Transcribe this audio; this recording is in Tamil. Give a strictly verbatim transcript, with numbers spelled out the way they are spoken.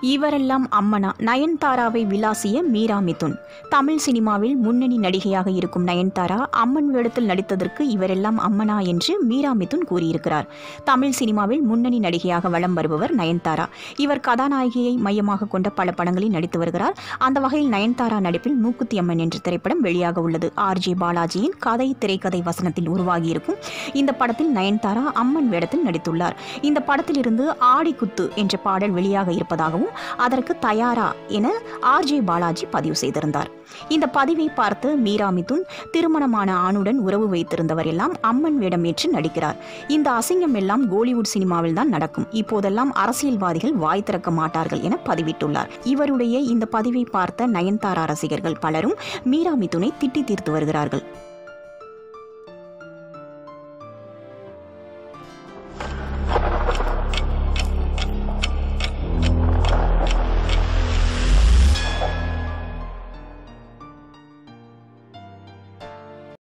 இவரெல்லாம் அம்மனா நயன்தாராவை விளாசிய மீராமிதுன். தமிழ் சினிமாவில் முன்னணி நடிகையாக இருக்கும் நயன்தாரா அம்மன் வேடத்தில் நடித்ததற்கு இவரெல்லாம் அம்மனா என்று மீராமிதுன் கூறியிருக்கிறார். தமிழ் சினிமாவில் முன்னணி நடிகையாக வலம் வருபவர் நயன்தாரா. இவர் கதாநாயகியை மையமாக கொண்ட பல படங்களில் நடித்து வருகிறார். அந்த வகையில் நயன்தாரா நடிப்பில் மூக்குத்தி அம்மன் என்ற திரைப்படம் வெளியாக உள்ளது. ஆர் ஜே பாலாஜியின் கதை திரைக்கதை வசனத்தில் உருவாகியிருக்கும் இந்த படத்தில் நயன்தாரா அம்மன் வேடத்தில் நடித்துள்ளார். இந்த படத்திலிருந்து ஆடிக்குத்து என்ற பாடல் வெளியாக இருப்பதாகவும் அதற்கு தயாரா என ஆர் ஜே பாலாஜி பதிவு செய்திருந்தார். இந்த பதிவை பார்த்து மீராமிதுன் திருமணமான ஆணுடன் உறவு வைத்திருந்தவர் எல்லாம் அம்மன் வேடம் ஏற்று நடிக்கிறார். இந்த அசிங்கம் எல்லாம் கோலிவுட் சினிமாவில் தான் நடக்கும். இப்போதெல்லாம் அரசியல்வாதிகள் வாய் திறக்க மாட்டார்கள் என பதிவிட்டுள்ளார். இவருடைய இந்த பதிவை பார்த்த நயன்தாரா ரசிகர்கள் பலரும் மீராமிதுனை திட்டி தீர்த்து வருகிறார்கள்.